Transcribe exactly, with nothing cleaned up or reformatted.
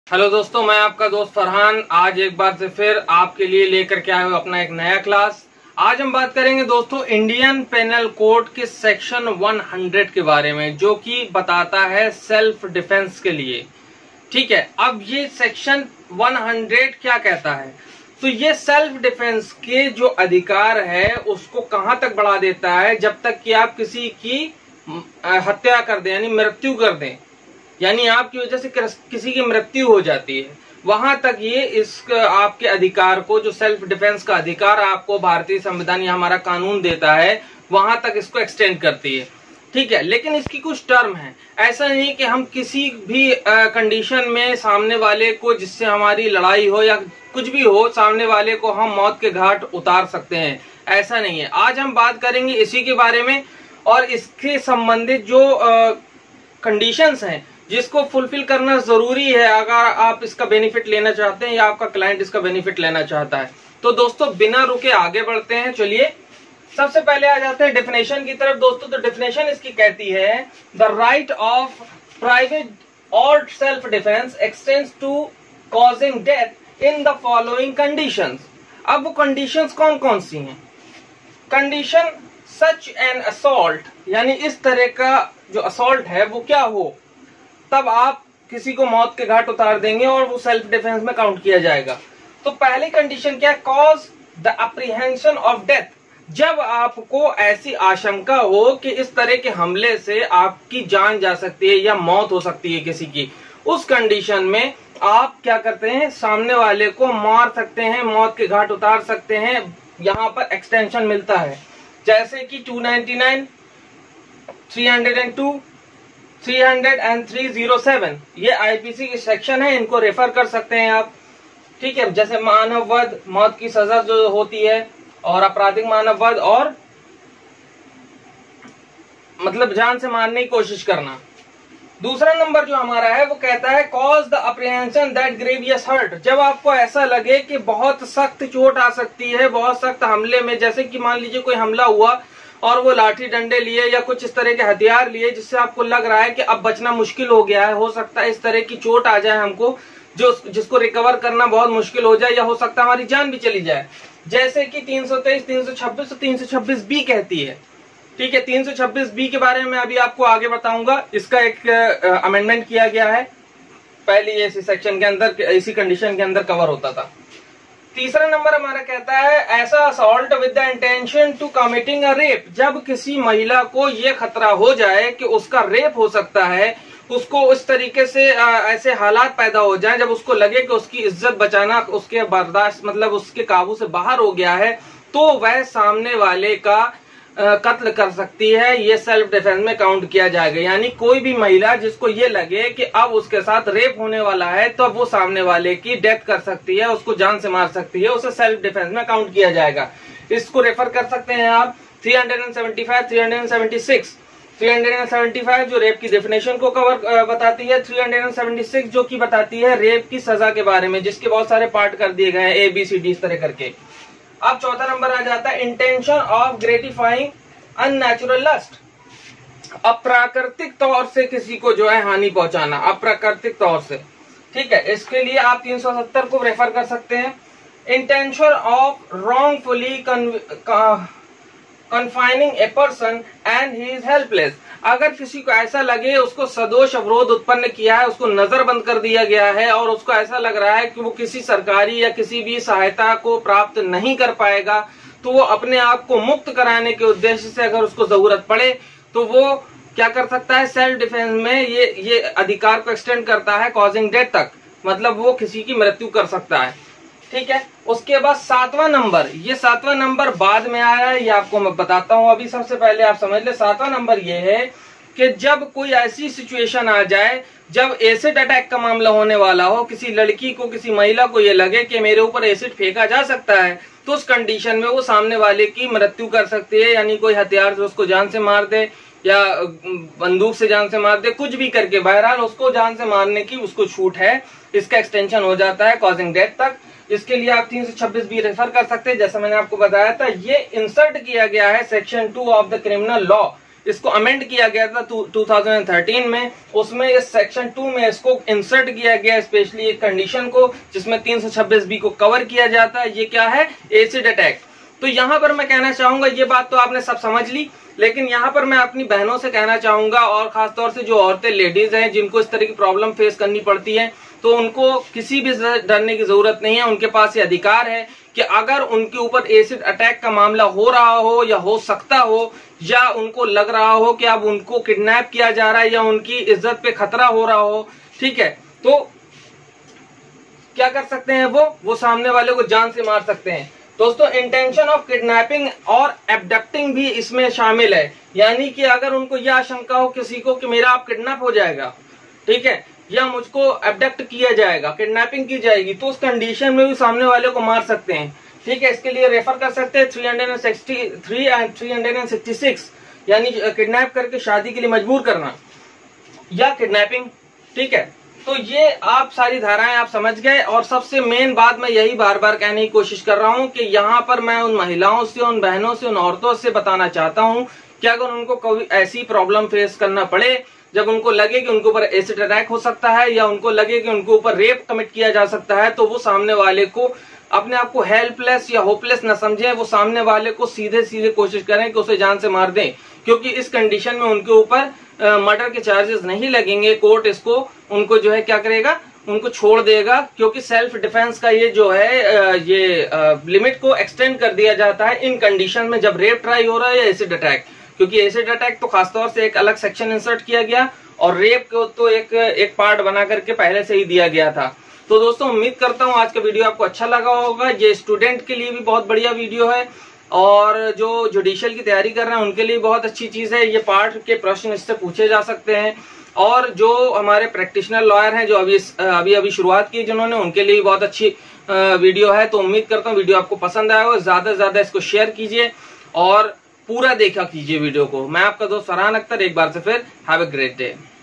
Hello दोस्तों, मैं आपका दोस्त फरहान आज एक बार से फिर आपके लिए लेकर के आया हूँ अपना एक नया क्लास। आज हम बात करेंगे दोस्तों इंडियन पेनल कोड के सेक्शन सौ के बारे में, जो कि बताता है सेल्फ डिफेंस के लिए। ठीक है, अब ये सेक्शन सौ क्या कहता है, तो ये सेल्फ डिफेंस के जो अधिकार है उसको कहां तक बढ़ा देता है, जब तक कि आप किसी की हत्या कर दें, यानी मृत्यु कर दें, यानी आपकी वजह से किसी की मृत्यु हो जाती है, वहां तक ये इस आपके अधिकार को, जो सेल्फ डिफेंस का अधिकार आपको भारतीय संविधान या हमारा कानून देता है, वहां तक इसको एक्सटेंड करती है। ठीक है, लेकिन इसकी कुछ टर्म है। ऐसा नहीं कि हम किसी भी कंडीशन में सामने वाले को, जिससे हमारी लड़ाई हो या कुछ भी हो, सामने वाले को हम मौत के घाट उतार सकते हैं, ऐसा नहीं है। आज हम बात करेंगे इसी के बारे में और इसके संबंधित जो कंडीशंस हैं जिसको फुलफिल करना जरूरी है अगर आप इसका बेनिफिट लेना चाहते हैं या आपका क्लाइंट इसका बेनिफिट लेना चाहता है। तो दोस्तों बिना रुके आगे बढ़ते हैं। चलिए सबसे पहले आ जाते हैं डेफिनेशन की तरफ। दोस्तों तो डेफिनेशन इसकी कहती है, द राइट ऑफ प्राइवेट और self defence extends to causing death in the following conditions. अब वो कंडीशंस कौन कौन सी हैं? कंडीशन सच एन असॉल्ट, यानी इस तरह का जो असॉल्ट है वो क्या हो, तब आप किसी को मौत के घाट उतार देंगे और वो सेल्फ डिफेंस में काउंट किया जाएगा। तो पहली कंडीशन क्या है? Cause the apprehension of death, जब आपको ऐसी आशंका हो कि इस तरह के हमले से आपकी जान जा सकती है या मौत हो सकती है किसी की, उस कंडीशन में आप क्या करते हैं, सामने वाले को मार सकते हैं, मौत के घाट उतार सकते हैं। यहाँ पर एक्सटेंशन मिलता है, जैसे कि two ninety nine, three hundred two, three hundred and three zero seven, ये आईपीसी के सेक्शन है, इनको रेफर कर सकते हैं आप। ठीक है, जैसे मानव वध, मौत की सजा जो होती है, और आपराधिक मानव वध, और मतलब जान से मारने की कोशिश करना। दूसरा नंबर जो हमारा है वो कहता है cause the apprehension that grievous hurt, जब आपको ऐसा लगे कि बहुत सख्त चोट आ सकती है, बहुत सख्त हमले में, जैसे कि मान लीजिए कोई हमला हुआ और वो लाठी डंडे लिए या कुछ इस तरह के हथियार लिए, जिससे आपको लग रहा है कि अब बचना मुश्किल हो गया है, हो सकता है इस तरह की चोट आ जाए हमको जो जिसको रिकवर करना बहुत मुश्किल हो जाए, या हो सकता है हमारी जान भी चली जाए, जैसे कि तीन सौ तेईस, तीन सौ छब्बीस, तीन सौ छब्बीस बी कहती है। ठीक है, तीन सौ छब्बीस बी के बारे में अभी आपको आगे बताऊंगा। इसका एक अमेंडमेंट किया गया है, पहले ये इसी सेक्शन के अंदर, इसी कंडीशन के अंदर कवर होता था। तीसरा नंबर हमारा कहता है ऐसा assault with the intention to committing a rape, जब किसी महिला को ये खतरा हो जाए कि उसका रेप हो सकता है, उसको उस तरीके से आ, ऐसे हालात पैदा हो जाए जब उसको लगे कि उसकी इज्जत बचाना उसके बर्दाश्त, मतलब उसके काबू से बाहर हो गया है, तो वह सामने वाले का कत्ल कर सकती है, ये सेल्फ डिफेंस में काउंट किया जाएगा। यानी कोई भी महिला जिसको ये लगे कि अब उसके साथ रेप होने वाला है, तो वो सामने वाले की डेथ कर सकती है, उसको जान से मार सकती है, उसे सेल्फ डिफेंस में काउंट किया जाएगा। इसको रेफर कर सकते हैं आप three seventy five, three seventy six, three seventy five जो रेप की डेफिनेशन को कवर बताती है, थ्री सेवेंटी सिक्स जो की बताती है रेप की सजा के बारे में, जिसके बहुत सारे पार्ट कर दिए गए हैं, ए बी सी डी इस तरह करके। अब चौथा नंबर आ जाता है intention of gratifying unnatural lust, अप्राकृतिक तौर से किसी को जो है हानि पहुंचाना, अप्राकृतिक तौर से। ठीक है, इसके लिए आप तीन सौ सत्तर को रेफर कर सकते हैं। Intention of wrongfully confining a person and he is helpless, अगर किसी को ऐसा लगे उसको सदोष अवरोध उत्पन्न किया है, उसको नजर बंद कर दिया गया है और उसको ऐसा लग रहा है कि वो किसी सरकारी या किसी भी सहायता को प्राप्त नहीं कर पाएगा, तो वो अपने आप को मुक्त कराने के उद्देश्य से अगर उसको जरूरत पड़े तो वो क्या कर सकता है, सेल्फ डिफेंस में ये ये अधिकार को एक्सटेंड करता है कॉजिंग डेथ तक, मतलब वो किसी की मृत्यु कर सकता है। ठीक है, उसके बाद सातवां नंबर, ये सातवां नंबर बाद में आया है, ये आपको मैं बताता हूं, अभी सबसे पहले आप समझ ले। सातवां नंबर ये है कि जब कोई ऐसी सिचुएशन आ जाए जब एसिड अटैक का मामला होने वाला हो, किसी लड़की को, किसी महिला को ये लगे कि मेरे ऊपर एसिड फेंका जा सकता है, तो उस कंडीशन में वो सामने वाले की मृत्यु कर सकती है, यानी कोई हथियार से उसको जान से मार दे या बंदूक से जान से मार दे, कुछ भी करके, बहरहाल उसको जान से मारने की उसको छूट है। इसका एक्सटेंशन हो जाता है कॉजिंग डेथ तक। इसके लिए आप तीन सौ छब्बीस भी रेफर कर सकते हैं, जैसा मैंने आपको बताया था। ये इंसर्ट किया गया है section two of the criminal law इसको अमेंड किया गया था टू थाउजेंड थर्टीन में, उसमें इस सेक्शन टू में इसको इंसर्ट किया गया, स्पेशली एक कंडीशन को जिसमें तीन सौ छब्बीस बी को कवर किया जाता है। ये क्या है? Acid attack. तो यहाँ पर मैं कहना चाहूंगा, ये बात तो आपने सब समझ ली, लेकिन यहाँ पर मैं अपनी बहनों से कहना चाहूंगा, और खासतौर से जो औरतें लेडीज हैं जिनको इस तरह की प्रॉब्लम फेस करनी पड़ती है, तो उनको किसी भी डरने की जरूरत नहीं है। उनके पास ये अधिकार है कि अगर उनके ऊपर एसिड अटैक का मामला हो रहा हो या हो सकता हो, या उनको लग रहा हो कि अब उनको किडनैप किया जा रहा है या उनकी इज्जत पे खतरा हो रहा हो, ठीक है, तो क्या कर सकते हैं वो वो सामने वाले को जान से मार सकते हैं। दोस्तों, इंटेंशन ऑफ किडनैपिंग और एब्डक्टिंग भी इसमें शामिल है, यानी कि अगर उनको यह आशंका हो किसी को कि मेरा आप किडनैप हो जाएगा, ठीक है, या मुझको एब्डक्ट किया जाएगा, किडनैपिंग की जाएगी, तो उस कंडीशन में भी सामने वाले को मार सकते हैं, ठीक है। इसके लिए रेफर कर सकते हैं three hundred sixty three and three hundred sixty six, यानी किडनैप करके शादी के लिए मजबूर करना या किडनैपिंग, ठीक है। तो ये आप सारी धाराएं आप समझ गए। और सबसे मेन बात मैं यही बार बार कहने की कोशिश कर रहा हूं कि यहाँ पर मैं उन महिलाओं से, उन बहनों से, उन औरतों से बताना चाहता हूं कि अगर उनको कोई ऐसी प्रॉब्लम फेस करना पड़े, जब उनको लगे कि उनके ऊपर एसिड अटैक हो सकता है या उनको लगे कि उनके ऊपर रेप कमिट किया जा सकता है, तो वो सामने वाले को अपने आप को हेल्पलेस या होपलेस न समझें, वो सामने वाले को सीधे सीधे कोशिश करें कि उसे जान से मार दें, क्योंकि इस कंडीशन में उनके ऊपर मर्डर के चार्जेस नहीं लगेंगे। कोर्ट इसको उनको जो है क्या करेगा, उनको छोड़ देगा, क्योंकि सेल्फ डिफेंस का ये जो है ये लिमिट को एक्सटेंड कर दिया जाता है इन कंडीशन में, जब रेप ट्राई हो रहा है या एसिड अटैक, क्योंकि एसिड अटैक तो खासतौर से एक अलग सेक्शन इंसर्ट किया गया और रेप को तो एक एक पार्ट बना करके पहले से ही दिया गया था। तो दोस्तों, उम्मीद करता हूं आज का वीडियो आपको अच्छा लगा होगा। ये स्टूडेंट के लिए भी बहुत बढ़िया वीडियो है और जो जुडिशियल की तैयारी कर रहे हैं उनके लिए बहुत अच्छी चीज है। ये पार्ट के प्रश्न इससे पूछे जा सकते हैं, और जो हमारे प्रैक्टिशनर लॉयर हैं जो अभी अभी अभी शुरुआत की जिन्होंने, उनके लिए बहुत अच्छी वीडियो है। तो उम्मीद करता हूँ वीडियो आपको पसंद आया हो। ज्यादा से ज्यादा इसको शेयर कीजिए और पूरा देखा कीजिए वीडियो को। मैं आपका दोस्त फरहान अख्तर, एक बार से फिर हैव अ ग्रेट डे।